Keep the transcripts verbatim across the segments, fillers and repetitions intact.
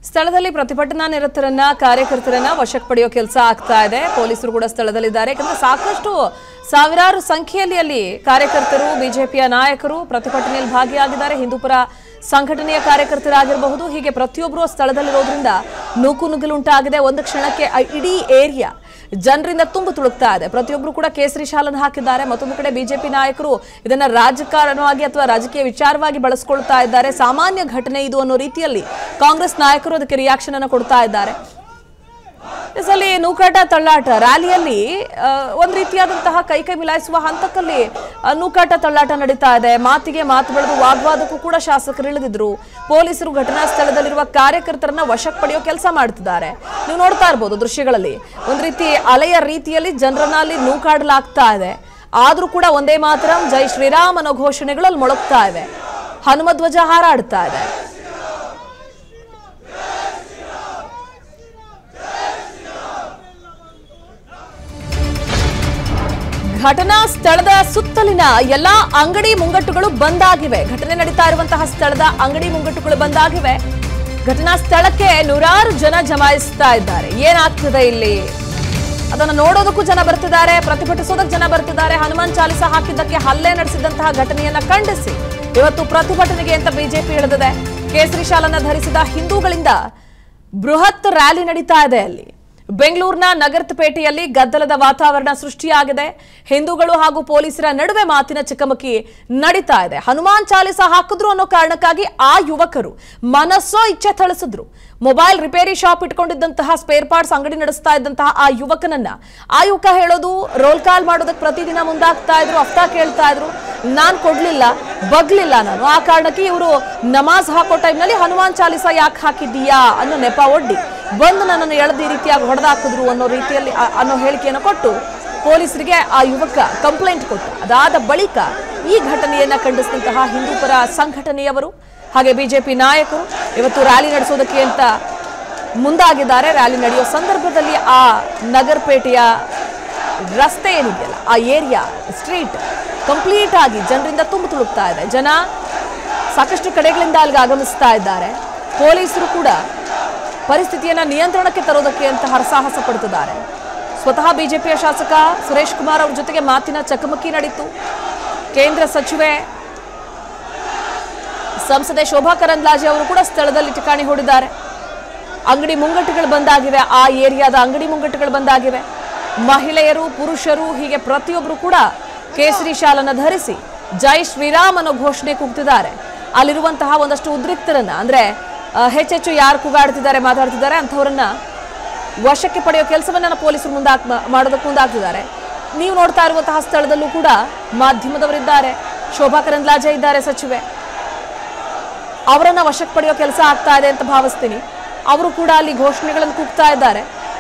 ಸ್ಥಳದಲ್ಲಿ ಪ್ರತಿಭಟನಾ ನಿರತರನ್ನ ಕಾರ್ಯಕರ್ತರನ್ನ ವಶಕ್ಕೆ ಪಡೆಯೋ ಕೆಲಸ ಆಗ್ತಾ ಇದೆ. ಪೊಲೀಸರು ಕೂಡ ಸ್ಥಳದಲ್ಲಿದ್ದಾರೆ. ಯಾಕಂದ್ರೆ ಸಾಕಷ್ಟು ಸಾವಿರಾರು ಸಂಖ್ಯೆಯಲ್ಲಿ ಅಲ್ಲಿ ಕಾರ್ಯಕರ್ತರು, ಬಿಜೆಪಿಯ ನಾಯಕರು ಪ್ರತಿಭಟನೆಯಲ್ಲಿ ಭಾಗಿಯಾಗಿದ್ದಾರೆ. ಹಿಂದೂಪರ ಸಂಘಟನೆಯ ಕಾರ್ಯಕರ್ತರಾಗಿರಬಹುದು. ಹೀಗೆ ಪ್ರತಿಯೊಬ್ಬರು ಸ್ಥಳದಲ್ಲಿರೋದ್ರಿಂದ ನೂಕು ನುಗ್ಗಲು ಉಂಟಾಗಿದೆ. ಒಂದು ಕ್ಷಣಕ್ಕೆ ಇಡೀ ಏರಿಯಾ ಜನರಿಂದ ತುಂಬು ತುಳುಕ್ತಾ ಇದೆ. ಪ್ರತಿಯೊಬ್ಬರು ಕೂಡ ಕೇಸರಿ ಶಾಲನ್ನು ಹಾಕಿದ್ದಾರೆ. ಮತ್ತೊಂದು ಕಡೆ ಬಿಜೆಪಿ ನಾಯಕರು ಇದನ್ನ ರಾಜಕಾರಣವಾಗಿ ಅಥವಾ ರಾಜಕೀಯ ವಿಚಾರವಾಗಿ ಬಳಸಿಕೊಳ್ತಾ ಇದ್ದಾರೆ. ಸಾಮಾನ್ಯ ಘಟನೆ ಇದು ಅನ್ನೋ ರೀತಿಯಲ್ಲಿ ಕಾಂಗ್ರೆಸ್ ನಾಯಕರು ಅದಕ್ಕೆ ರಿಯಾಕ್ಷನ್ ಅನ್ನು ಕೊಡ್ತಾ ಇದ್ದಾರೆ. ಅಲ್ಲಿ ನೂಕಾಟ ತಳ್ಳಾಟ ರ್ಯಾಲಿಯಲ್ಲಿ ಒಂದ್ ರೀತಿಯಾದಂತಹ ಕೈ ಕೈ ಮಿಲಾಯಿಸುವ ಹಂತಕ್ಕಲ್ಲಿ ನೂಕಾಟ ತಳ್ಳಾಟ ನಡೀತಾ ಇದೆ. ಮಾತಿಗೆ ಮಾತು ಬೆಳೆದು ವಾಗ್ವಾದಕ್ಕೂ ಕೂಡ ಶಾಸಕರು ಇಳಿದಿದ್ರು. ಪೊಲೀಸರು ಘಟನಾ ಸ್ಥಳದಲ್ಲಿರುವ ಕಾರ್ಯಕರ್ತರನ್ನ ವಶಕ್ಕೆ ಪಡೆಯೋ ಕೆಲಸ ಮಾಡ್ತಿದ್ದಾರೆ. ನೀವು ನೋಡ್ತಾ ಇರಬಹುದು ದೃಶ್ಯಗಳಲ್ಲಿ ಒಂದ್ ರೀತಿ ಅಲೆಯ ರೀತಿಯಲ್ಲಿ ಜನರನ್ನ ಅಲ್ಲಿ ನೂಕಾಡಲಾಗ್ತಾ ಇದೆ. ಆದ್ರೂ ಕೂಡ ಒಂದೇ ಮಾತ್ರ ಜೈ ಶ್ರೀರಾಮ್ ಅನ್ನೋ ಘೋಷಣೆಗಳಲ್ಲಿ ಮೊಳಗ್ತಾ ಇವೆ. ಹನುಮಧ್ವಜ ಹಾರಾಡ್ತಾ ಇದೆ. ಘಟನಾ ಸ್ಥಳದ ಸುತ್ತಲಿನ ಎಲ್ಲಾ ಅಂಗಡಿ ಮುಂಗಟ್ಟುಗಳು ಬಂದಾಗಿವೆ. ಘಟನೆ ನಡೀತಾ ಇರುವಂತಹ ಸ್ಥಳದ ಅಂಗಡಿ ಮುಂಗಟ್ಟುಗಳು ಬಂದಾಗಿವೆ. ಘಟನಾ ಸ್ಥಳಕ್ಕೆ ನೂರಾರು ಜನ ಜಮಾಯಿಸ್ತಾ ಇದ್ದಾರೆ. ಏನಾಗ್ತದೆ ಇಲ್ಲಿ ಅದನ್ನು ನೋಡೋದಕ್ಕೂ ಜನ ಬರ್ತಿದ್ದಾರೆ, ಪ್ರತಿಭಟಿಸೋದಕ್ಕೆ ಜನ ಬರ್ತಿದ್ದಾರೆ. ಹನುಮಾನ್ ಚಾಲಿಸ ಹಾಕಿದ್ದಕ್ಕೆ ಹಲ್ಲೆ ನಡೆಸಿದಂತಹ ಘಟನೆಯನ್ನ ಖಂಡಿಸಿ ಇವತ್ತು ಪ್ರತಿಭಟನೆಗೆ ಅಂತ ಬಿಜೆಪಿ ಇಳಿದಿದೆ. ಕೇಸರಿ ಶಾಲನ್ನ ಧರಿಸಿದ ಹಿಂದೂಗಳಿಂದ ಬೃಹತ್ ರ್ಯಾಲಿ ನಡೀತಾ ಇದೆ. ಅಲ್ಲಿ ಬೆಂಗಳೂರಿನ ನಗರಪೇಟೆಯಲ್ಲಿ ಗದ್ದಲದ ವಾತಾವರಣ ಸೃಷ್ಟಿಯಾಗಿದೆ. ಹಿಂದೂಗಳು ಹಾಗೂ ಪೊಲೀಸರ ನಡುವೆ ಮಾತಿನ ಚಕಮಕಿ ನಡೀತಾ ಇದೆ. ಹನುಮಾನ್ ಚಾಲಿಸ ಹಾಕಿದ್ರು ಅನ್ನೋ ಕಾರಣಕ್ಕಾಗಿ ಆ ಯುವಕರು ಮನಸ್ಸೋ ಇಚ್ಛೆ ಥಳಿಸಿದ್ರು. ಮೊಬೈಲ್ ರಿಪೇರಿ ಶಾಪ್ ಇಟ್ಕೊಂಡಿದ್ದಂತಹ ಸ್ಪೇರ್ ಪಾರ್ಟ್ಸ್ ಅಂಗಡಿ ನಡೆಸ್ತಾ ಇದ್ದಂತಹ ಆ ಯುವಕನನ್ನ ಆ ಯುವಕ ಹೇಳೋದು ರೋಲ್ ಕಾಲ್ ಮಾಡೋದಕ್ಕೆ ಪ್ರತಿದಿನ ಮುಂದಾಗ್ತಾ ಇದ್ರು, ಹಫ್ತಾ ಕೇಳ್ತಾ ಇದ್ರು. ನಾನ್ ಕೊಡ್ಲಿಲ್ಲ, ಬಗ್ಲಿಲ್ಲ ನಾನು. ಆ ಕಾರಣಕ್ಕೆ ಇವರು ನಮಾಜ್ ಹಾಕೋ ಟೈಮ್ನಲ್ಲಿ ಹನುಮಾನ್ ಚಾಲಿಸ ಯಾಕೆ ಹಾಕಿದ್ದೀಯಾ ಅನ್ನೋ ನೆಪ ಒಡ್ಡಿ ಬಂದು ನನ್ನನ್ನು ಎಳೆದು ಈ ರೀತಿಯಾಗಿ ಹೊಡೆದಾಕಿದ್ರು ಅನ್ನೋ ರೀತಿಯಲ್ಲಿ ಅನ್ನೋ ಹೇಳಿಕೆಯನ್ನು ಕೊಟ್ಟು ಪೊಲೀಸರಿಗೆ ಆ ಯುವಕ ಕಂಪ್ಲೇಂಟ್ ಕೊಟ್ಟ. ಅದಾದ ಬಳಿಕ ಈ ಘಟನೆಯನ್ನ ಖಂಡಿಸಿದಂತಹ ಹಿಂದೂಪರ ಸಂಘಟನೆಯವರು ಹಾಗೆ ಬಿಜೆಪಿ ನಾಯಕರು ಇವತ್ತು ರ್ಯಾಲಿ ನಡೆಸೋದಕ್ಕೆ ಅಂತ ಮುಂದಾಗಿದ್ದಾರೆ. ರ್ಯಾಲಿ ನಡೆಯೋ ಸಂದರ್ಭದಲ್ಲಿ ಆ ನಗರಪೇಟೆಯ ರಸ್ತೆ ಏನಿದೆಯಲ್ಲ, ಆ ಏರಿಯಾ ಸ್ಟ್ರೀಟ್ ಕಂಪ್ಲೀಟ್ ಆಗಿ ಜನರಿಂದ ತುಂಬು ತುಳುಕ್ತಾ ಇದೆ. ಜನ ಸಾಕಷ್ಟು ಕಡೆಗಳಿಂದ ಅಲ್ಲಿಗೆ ಆಗಮಿಸ್ತಾ ಇದ್ದಾರೆ. ಪೊಲೀಸರು ಕೂಡ ಪರಿಸ್ಥಿತಿಯನ್ನ ನಿಯಂತ್ರಣಕ್ಕೆ ತರೋದಕ್ಕೆ ಅಂತ ಹರಸಾಹಸ ಪಡ್ತಿದ್ದಾರೆ. ಸ್ವತಃ ಬಿಜೆಪಿಯ ಶಾಸಕ ಸುರೇಶ್ ಕುಮಾರ್ ಅವ್ರ ಜೊತೆಗೆ ಮಾತಿನ ಚಕಮಕಿ ನಡೀತು. ಕೇಂದ್ರ ಸಚಿವೆ ಸಂಸದೆ ಶೋಭಾ ಕರಂದ್ಲಾಜೆ ಅವರು ಕೂಡ ಸ್ಥಳದಲ್ಲಿ ಠಿಕಾಣಿ ಹೂಡಿದ್ದಾರೆ. ಅಂಗಡಿ ಮುಂಗಟ್ಟುಗಳು ಬಂದಾಗಿವೆ. ಆ ಏರಿಯಾದ ಅಂಗಡಿ ಮುಂಗಟ್ಟುಗಳು ಬಂದಾಗಿವೆ. ಮಹಿಳೆಯರು, ಪುರುಷರು ಹೀಗೆ ಪ್ರತಿಯೊಬ್ಬರು ಕೂಡ ಕೇಸರಿ ಶಾಲನ್ನ ಧರಿಸಿ ಜೈ ಶ್ರೀರಾಮ್ ಅನ್ನೋ ಘೋಷಣೆ ಕೂಗ್ತಿದ್ದಾರೆ. ಅಲ್ಲಿರುವಂತಹ ಒಂದಷ್ಟು ಉದ್ರಿಕ್ತರನ್ನ ಅಂದ್ರೆ ಹೆಚ್ಚೆಚ್ಚು ಯಾರು ಕೂಗಾಡ್ತಿದ್ದಾರೆ, ಮಾತಾಡ್ತಿದ್ದಾರೆ ಅಂಥವ್ರನ್ನ ವಶಕ್ಕೆ ಪಡೆಯೋ ಕೆಲಸವನ್ನ ಪೊಲೀಸರು ಮುಂದಾಕ್ ಮಾಡೋದಕ್ಕೆ ಮುಂದಾಗ್ತಿದ್ದಾರೆ. ನೀವು ನೋಡ್ತಾ ಇರುವಂತಹ ಸ್ಥಳದಲ್ಲೂ ಕೂಡ ಮಾಧ್ಯಮದವರಿದ್ದಾರೆ. ಶೋಭಾ ಕರಂದ್ಲಾಜೆ ಇದ್ದಾರೆ, ಸಚಿವೆ. ಅವರನ್ನ ವಶಕ್ಕೆ ಪಡೆಯೋ ಕೆಲಸ ಆಗ್ತಾ ಇದೆ ಅಂತ ಭಾವಿಸ್ತೀನಿ. ಅವರು ಕೂಡ ಅಲ್ಲಿ ಘೋಷಣೆಗಳನ್ನು ಕೂಗ್ತಾ ಇದ್ದಾರೆ.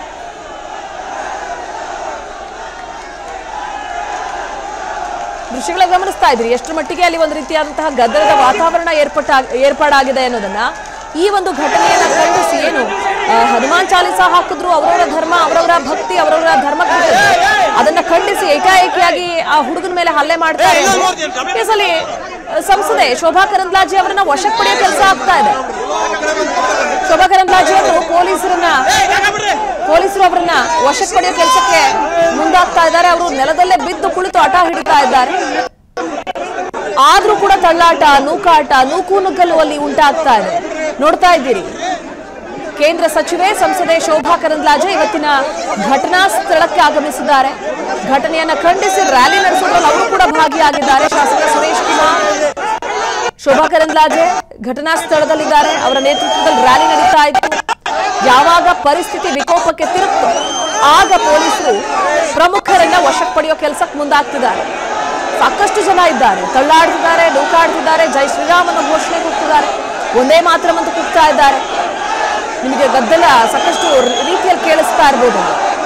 ದೃಶ್ಯಗಳ ಗಮನಿಸ್ತಾ ಇದ್ರಿ ಎಷ್ಟರ ಮಟ್ಟಿಗೆ ಅಲ್ಲಿ ಒಂದು ರೀತಿಯಾದಂತಹ ಗದ್ದಲದ ವಾತಾವರಣ ಏರ್ಪಟ್ಟ ಏರ್ಪಾಡಾಗಿದೆ ಅನ್ನೋದನ್ನ ಈ ಒಂದು ಘಟನೆಯನ್ನ ಖಂಡಿಸಿ ಏನು ಹನುಮಾನ್ ಚಾಲಿಸ ಹಾಕಿದ್ರು, ಅವರವರ ಧರ್ಮ, ಅವರವರ ಭಕ್ತಿ, ಅವರವರ ಧರ್ಮ ಅದನ್ನ ಖಂಡಿಸಿ ಏಕಾಏಕಿಯಾಗಿ ಆ ಹುಡುಗನ ಮೇಲೆ ಹಲ್ಲೆ ಮಾಡ್ತಾ ಇದ್ದಾರೆ. ಸಂಸದೆ ಶೋಭಾ ಕರಂದ್ಲಾಜೆ ಅವರನ್ನ ವಶಕ್ಕೆ ಪಡೆಯೋ ಕೆಲಸ ಆಗ್ತಾ ಇದೆ. ಶೋಭಾ ಕರಂದ್ಲಾಜೆ ಅವರು ಪೊಲೀಸರನ್ನ ಪೊಲೀಸರು ಅವರನ್ನ ವಶಕ್ಕೆ ಪಡೆಯೋ ಕೆಲಸಕ್ಕೆ ಮುಂದಾಗ್ತಾ ಇದ್ದಾರೆ. ಅವರು ನೆಲದಲ್ಲೇ ಬಿದ್ದು ಕುಳಿತು ಹಠ ಹಿಡಿತಾ ಇದ್ದಾರೆ. ಆದ್ರೂ ಕೂಡ ತಳ್ಳಾಟ, ನೂಕಾಟ, ನೂಕು ನುಗ್ಗಲು ಅಲ್ಲಿ ಉಂಟಾಗ್ತಾ ಇದೆ. ನೋಡ್ತಾ ಇದ್ದೀರಿ ಕೇಂದ್ರ ಸಚಿವೆ ಸಂಸದೆ ಶೋಭಾ ಕರಂದ್ಲಾಜೆ ಇವತ್ತಿನ ಘಟನಾ ಸ್ಥಳಕ್ಕೆ ಆಗಮಿಸಿದ್ದಾರೆ. ಘಟನೆಯನ್ನ ಖಂಡಿಸಿ ರ್ಯಾಲಿ ನಡೆಸೋದ್ರಲ್ಲಿ ಅವರು ಕೂಡ ಭಾಗಿಯಾಗಿದ್ದಾರೆ. ಶಾಸಕ ಸುರೇಶ್ ಕುಮಾರ್, ಶೋಭಾ ಕರಂದ್ಲಾಜೆ ಘಟನಾ ಸ್ಥಳದಲ್ಲಿದ್ದಾರೆ. ಅವರ ನೇತೃತ್ವದಲ್ಲಿ ರ್ಯಾಲಿ ನಡೀತಾ ಇತ್ತು. ಯಾವಾಗ ಪರಿಸ್ಥಿತಿ ವಿಕೋಪಕ್ಕೆ ತಿರುಗ್ತು ಆಗ ಪೊಲೀಸರು ಪ್ರಮುಖರನ್ನ ವಶಕ್ಕೆ ಪಡೆಯೋ ಕೆಲಸಕ್ಕೆ ಮುಂದಾಗ್ತಿದ್ದಾರೆ. ಸಾಕಷ್ಟು ಜನ ಇದ್ದಾರೆ, ತಳ್ಳಾಡ್ತಿದ್ದಾರೆ, ನೂಕಾಡ್ತಿದ್ದಾರೆ, ಜೈ ಶ್ರೀರಾಮ್ ಅನ್ನೋ ಘೋಷಣೆ ಕೂಗ್ತಿದ್ದಾರೆ, ಒಂದೇ ಮಾತ್ರ ಅಂತ ಕೂಗ್ತಾ ಇದ್ದಾರೆ. ನಿಮಗೆ ಗದ್ದಲ ಸಾಕಷ್ಟು ರೀತಿಯಲ್ಲಿ ಕೇಳಿಸ್ತಾ ಇರ್ಬೋದು.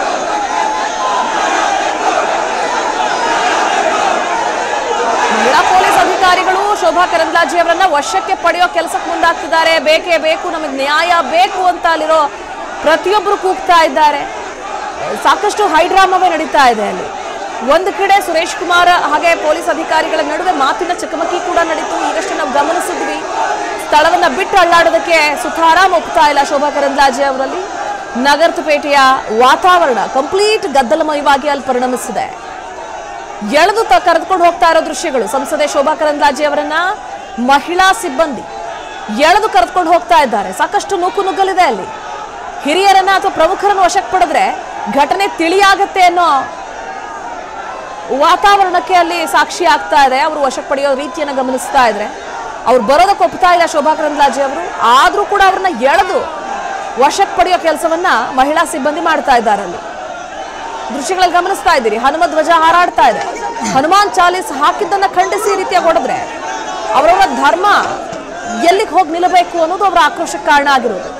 ಮಹಿಳಾ ಪೊಲೀಸ್ ಅಧಿಕಾರಿಗಳು ಶೋಭಾ ಕರಂದ್ಲಾಜೆ ಅವರನ್ನ ವಶಕ್ಕೆ ಪಡೆಯೋ ಕೆಲಸಕ್ಕೆ ಮುಂದಾಗ್ತಿದ್ದಾರೆ. ಬೇಕೇ ಬೇಕು, ನಮಗೆ ನ್ಯಾಯ ಬೇಕು ಅಂತ ಅಲ್ಲಿರೋ ಪ್ರತಿಯೊಬ್ಬರು ಕೂಗ್ತಾ ಇದ್ದಾರೆ. ಸಾಕಷ್ಟು ಹೈಡ್ರಾಮವೇ ನಡೀತಾ ಇದೆ ಅಲ್ಲಿ. ಒಂದು ಕಡೆ ಸುರೇಶ್ ಕುಮಾರ್ ಹಾಗೆ ಪೊಲೀಸ್ ಅಧಿಕಾರಿಗಳ ನಡುವೆ ಮಾತಿನ ಚಕಮಕಿ ಕೂಡ ನಡೀತು. ಈಗಷ್ಟೇ ನಾವು ಗಮನಿಸಿದ್ವಿ. ಸ್ಥಳವನ್ನ ಬಿಟ್ಟು ಅಳ್ಳಾಡೋದಕ್ಕೆ ಸುತಾರಾಮ್ ಒಪ್ತಾ ಇಲ್ಲ ಶೋಭಾ ಕರಂದ್ಲಾಜೆ ಅವರಲ್ಲಿ. ನಗರಪೇಟೆಯ ವಾತಾವರಣ ಕಂಪ್ಲೀಟ್ ಗದ್ದಲಮಯವಾಗಿ ಅಲ್ಲಿ ಪರಿಣಮಿಸಿದೆ. ಎಳೆದು ಕರೆದುಕೊಂಡು ಹೋಗ್ತಾ ಇರೋ ದೃಶ್ಯಗಳು. ಸಂಸದೆ ಶೋಭಾ ಕರಂದ್ಲಾಜೆ ಅವರನ್ನ ಮಹಿಳಾ ಸಿಬ್ಬಂದಿ ಎಳೆದು ಕರೆದುಕೊಂಡು ಹೋಗ್ತಾ ಇದ್ದಾರೆ. ಸಾಕಷ್ಟು ನೂಕು ನುಗ್ಗಲಿದೆ ಅಲ್ಲಿ. ಹಿರಿಯರನ್ನ ಅಥವಾ ಪ್ರಮುಖರನ್ನು ವಶಕ್ಕೆ ಪಡೆದ್ರೆ ಘಟನೆ ತಿಳಿಯಾಗತ್ತೆ ಅನ್ನೋ ವಾತಾವರಣಕ್ಕೆ ಅಲ್ಲಿ ಸಾಕ್ಷಿ ಆಗ್ತಾ ಇದೆ. ಅವರು ವಶಕ್ಕೆ ಪಡೆಯೋ ರೀತಿಯನ್ನು ಗಮನಿಸ್ತಾ ಇದ್ರೆ ಅವ್ರು ಬರೋದಕ್ಕೆ ಒಪ್ತಾ ಇಲ್ಲ ಶೋಭಾ ಕರಂದ್ಲಾಜೆ ಅವರು. ಆದ್ರೂ ಕೂಡ ಅವ್ರನ್ನ ಎಳೆದು ವಶಕ್ಕೆ ಪಡೆಯೋ ಕೆಲಸವನ್ನ ಮಹಿಳಾ ಸಿಬ್ಬಂದಿ ಮಾಡ್ತಾ ಇದ್ದಾರೆ. ಅಲ್ಲಿ ದೃಶ್ಯಗಳಲ್ಲಿ ಗಮನಿಸ್ತಾ ಇದ್ದೀರಿ. ಹನುಮ ಧ್ವಜ ಹಾರಾಡ್ತಾ ಇದೆ. ಹನುಮಾನ್ ಚಾಲೀಸ್ ಹಾಕಿದ್ದನ್ನ ಖಂಡಿಸಿ ಈ ರೀತಿಯಾಗಿ ಹೊಡೆದ್ರೆ ಅವರವರ ಧರ್ಮ ಎಲ್ಲಿಗೆ ಹೋಗಿ ನಿಲ್ಲಬೇಕು ಅನ್ನೋದು ಅವರ ಆಕ್ರೋಶಕ್ಕೆ ಕಾರಣ ಆಗಿರೋದು.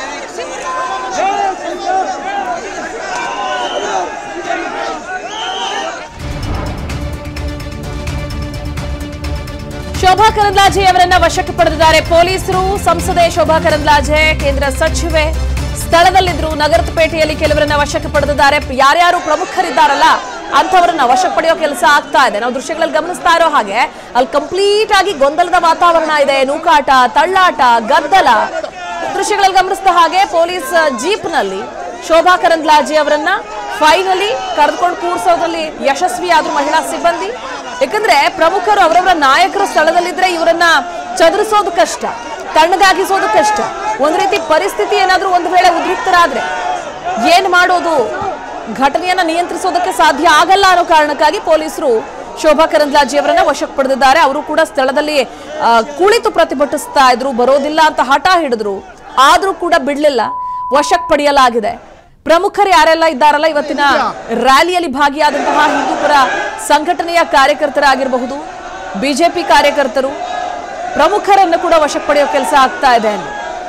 ಶೋಭಾ ಕರಂದ್ಲಾಜೆ ಅವರನ್ನ ವಶಕ್ಕೆ ಪಡೆದಿದ್ದಾರೆ ಪೊಲೀಸರು. ಸಂಸದೆ ಶೋಭಾ ಕರಂದ್ಲಾಜೆ, ಕೇಂದ್ರ ಸಚಿವೆ ಸ್ಥಳದಲ್ಲಿದ್ರು. ನಗರಪೇಟೆಯಲ್ಲಿ ಕೆಲವರನ್ನ ವಶಕ್ಕೆ ಪಡೆದಿದ್ದಾರೆ. ಯಾರ್ಯಾರು ಪ್ರಮುಖರಿದ್ದಾರಲ್ಲ ಅಂತವರನ್ನ ವಶಕ್ಕೆ ಪಡೆಯೋ ಕೆಲಸ ಆಗ್ತಾ ಇದೆ. ನಾವು ದೃಶ್ಯಗಳಲ್ಲಿ ಗಮನಿಸ್ತಾ ಇರೋ ಹಾಗೆ ಅಲ್ಲಿ ಕಂಪ್ಲೀಟ್ ಆಗಿ ಗೊಂದಲದ ವಾತಾವರಣ ಇದೆ. ನೂಕಾಟ, ತಳ್ಳಾಟ, ಗದ್ದಲ. ದೃಶ್ಯಗಳಲ್ಲಿ ಗಮನಿಸಿದ ಹಾಗೆ ಪೊಲೀಸ್ ಜೀಪ್ ನಲ್ಲಿ ಶೋಭಾ ಕರಂದ್ಲಾಜೆ ಅವರನ್ನ ಫೈನಲಿ ಕರೆದುಕೊಂಡು ಕೂರಿಸೋದ್ರಲ್ಲಿ ಯಶಸ್ವಿಯಾದ್ರು ಮಹಿಳಾ ಸಿಬ್ಬಂದಿ. ಯಾಕಂದ್ರೆ ಪ್ರಮುಖರು ಅವರವರ ನಾಯಕರ ಸ್ಥಳದಲ್ಲಿದ್ರೆ ಇವರನ್ನ ಚದುರಿಸೋದು ಕಷ್ಟ, ತಣ್ಣಗಾಗಿಸೋದು ಕಷ್ಟ. ಒಂದ್ ರೀತಿ ಪರಿಸ್ಥಿತಿ ಏನಾದ್ರೂ ಒಂದು ವೇಳೆ ಉದ್ರಿಕ್ತರಾದ್ರೆ ಏನ್ ಮಾಡೋದು, ಘಟನೆಯನ್ನ ನಿಯಂತ್ರಿಸೋದಕ್ಕೆ ಸಾಧ್ಯ ಆಗಲ್ಲ ಅನ್ನೋ ಕಾರಣಕ್ಕಾಗಿ ಪೊಲೀಸರು ಶೋಭಾ ಕರಂದ್ಲಾಜೆ ಅವರನ್ನ ವಶಕ್ಕೆ ಪಡೆದಿದ್ದಾರೆ. ಅವರು ಕೂಡ ಸ್ಥಳದಲ್ಲಿ ಕುಳಿತು ಪ್ರತಿಭಟಿಸ್ತಾ ಇದ್ರು, ಬರೋದಿಲ್ಲ ಅಂತ ಹಠ ಹಿಡಿದ್ರು. ಆದ್ರೂ ಕೂಡ ಬಿಡ್ಲಿಲ್ಲ, ವಶಕ್ಕೆ ಪಡೆಯಲಾಗಿದೆ. ಪ್ರಮುಖರು ಯಾರೆಲ್ಲ ಇದ್ದಾರಲ್ಲ ಇವತ್ತಿನ ರ್ಯಾಲಿಯಲ್ಲಿ ಭಾಗಿಯಾದಂತಹ ಹಿಂದೂಪರ ಸಂಘಟನೆಯ ಕಾರ್ಯಕರ್ತರಾಗಿರಬಹುದು, ಬಿಜೆಪಿ ಕಾರ್ಯಕರ್ತರು, ಪ್ರಮುಖರನ್ನು ಕೂಡ ವಶಕ್ಕೆ ಪಡೆಯೋ ಕೆಲಸ ಆಗ್ತಾ ಇದೆ ಅಲ್ಲಿ.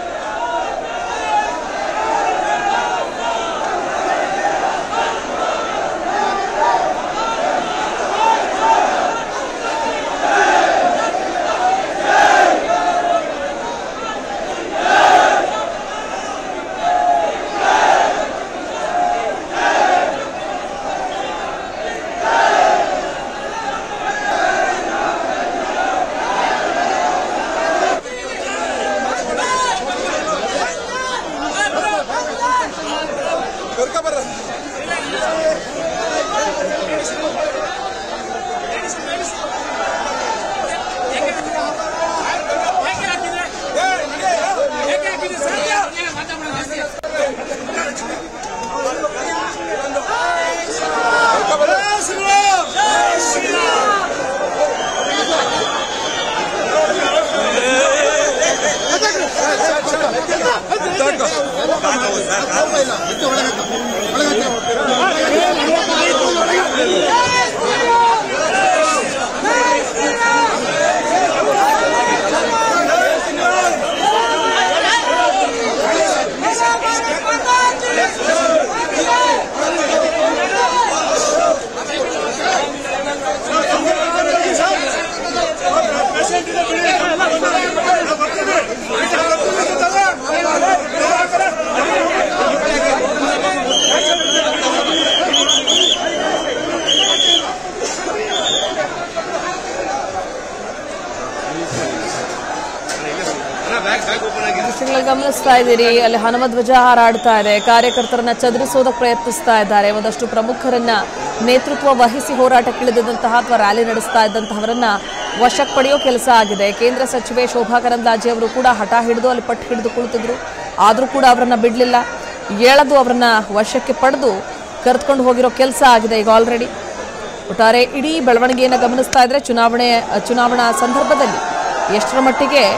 ಗಮನಿಸ್ತಾ ಇದ್ದೀರಿ, ಅಲ್ಲಿ ಹನುಮ ಧ್ವಜ ಹಾರಾಡ್ತಾ ಇದೆ. ಕಾರ್ಯಕರ್ತರನ್ನ ಚದುರಿಸೋದಕ್ಕೆ ಪ್ರಯತ್ನಿಸ್ತಾ ಇದ್ದಾರೆ. ಒಂದಷ್ಟು ಪ್ರಮುಖರನ್ನ ನೇತೃತ್ವ ವಹಿಸಿ ಹೋರಾಟಕ್ಕಿಳಿದಂತಹ ಅಥವಾ ರ್ಯಾಲಿ ನಡೆಸ್ತಾ ಇದ್ದಂತಹವರನ್ನ ವಶಕ್ಕೆ ಪಡೆಯೋ ಕೆಲಸ ಆಗಿದೆ. ಕೇಂದ್ರ ಸಚಿವೆ ಶೋಭಾ ಕರಂದ್ಲಾಜೆ ಅವರು ಕೂಡ ಹಠ ಹಿಡಿದು ಅಲ್ಲಿ ಪಟ್ಟು ಹಿಡಿದು ಕುಳಿತಿದ್ರು. ಆದ್ರೂ ಕೂಡ ಅವರನ್ನ ಬಿಡ್ಲಿಲ್ಲ, ಎಳೆದು ಅವರನ್ನ ವಶಕ್ಕೆ ಪಡೆದು ಕರೆದುಕೊಂಡು ಹೋಗಿರೋ ಕೆಲಸ ಆಗಿದೆ ಈಗ ಆಲ್ರೆಡಿ. ಒಟ್ಟಾರೆ ಇಡೀ ಬೆಳವಣಿಗೆಯನ್ನು ಗಮನಿಸ್ತಾ ಇದ್ರೆ ಚುನಾವಣೆ ಚುನಾವಣಾ ಸಂದರ್ಭದಲ್ಲಿ ಎಷ್ಟರ ಮಟ್ಟಿಗೆ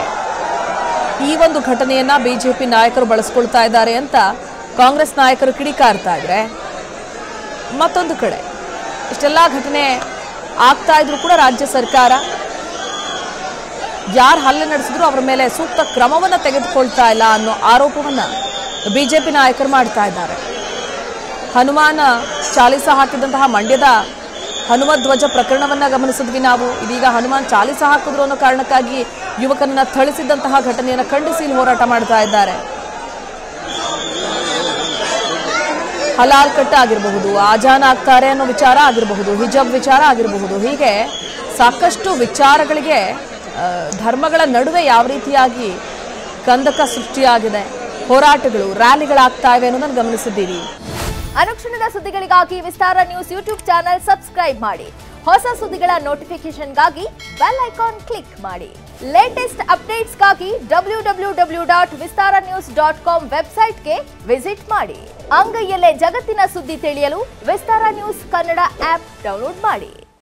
ಈ ಒಂದು ಘಟನೆಯನ್ನ ಬಿಜೆಪಿ ನಾಯಕರು ಬಳಸ್ಕೊಳ್ತಾ ಇದ್ದಾರೆ ಅಂತ ಕಾಂಗ್ರೆಸ್ ನಾಯಕರು ಕಿಡಿಕಾರ್ತಾ ಇದ್ರೆ, ಮತ್ತೊಂದು ಕಡೆ ಇಷ್ಟೆಲ್ಲ ಘಟನೆ ಆಗ್ತಾ ಇದ್ರು ಕೂಡ ರಾಜ್ಯ ಸರ್ಕಾರ ಯಾರು ಹಲ್ಲೆ ನಡೆಸಿದ್ರು ಅವರ ಮೇಲೆ ಸೂಕ್ತ ಕ್ರಮವನ್ನ ತೆಗೆದುಕೊಳ್ತಾ ಇಲ್ಲ ಅನ್ನೋ ಆರೋಪವನ್ನ ಬಿಜೆಪಿ ನಾಯಕರು ಮಾಡ್ತಾ ಇದ್ದಾರೆ. ಹನುಮಾನ ಚಾಲಿಸ ಹಾಕಿದಂತಹ ಮಂಡ್ಯದ ಹನುಮ ಧ್ವಜ ಪ್ರಕರಣವನ್ನ ಗಮನಿಸಿದ್ವಿ ನಾವು. ಇದೀಗ ಹನುಮಾನ್ ಚಾಲಿಸ ಹಾಕಿದ್ರು ಅನ್ನೋ ಕಾರಣಕ್ಕಾಗಿ ಯುವಕನನ್ನ ಥಳಿಸಿದಂತಹ ಘಟನೆಯನ್ನು ಖಂಡಿಸಿ ಹೋರಾಟ ಮಾಡ್ತಾ ಇದ್ದಾರೆ. ಹಲಾಲ್ ಕಟ್ ಆಗಿರಬಹುದು, ಆಜಾನ್ ಆಗ್ತಾರೆ ಅನ್ನೋ ವಿಚಾರ ಆಗಿರಬಹುದು, ಹಿಜಾಬ್ ವಿಚಾರ ಆಗಿರಬಹುದು. ಹೀಗೆ ಸಾಕಷ್ಟು ವಿಚಾರಗಳಿಗೆ ಧರ್ಮಗಳ ನಡುವೆ ಯಾವ ರೀತಿಯಾಗಿ ಕಂದಕ ಸೃಷ್ಟಿಯಾಗಿದೆ, ಹೋರಾಟಗಳು, ರ್ಯಾಲಿಗಳಾಗ್ತಾ ಇವೆ ಅನ್ನೋದನ್ನು ಗಮನಿಸಿದ್ದೀರಿ. ಅನುಕ್ಷಣದ ಸುದ್ದಿಗಳಿಗಾಗಿ Vistara news YouTube channel subscribe ಮಾಡಿ. ಹೊಸ ಸುದ್ದಿಗಳ ನೋಟಿಫಿಕೇಶನ್ಗಾಗಿ ಬೆಲ್ ಐಕಾನ್ ಕ್ಲಿಕ್ ಮಾಡಿ. ಲೇಟೆಸ್ಟ್ ಅಪ್ಡೇಟ್ಸ್ಗಾಗಿ W W W dot Vistara news dot com ವೆಬ್ಸೈಟ್ಗೆ ವಿಸಿಟ್ ಮಾಡಿ. ಅಂಗೈಯಲ್ಲೇ ಜಗತ್ತಿನ ಸುದ್ದಿ ತಿಳಿಯಲು Vistara news Kannada app download ಮಾಡಿ.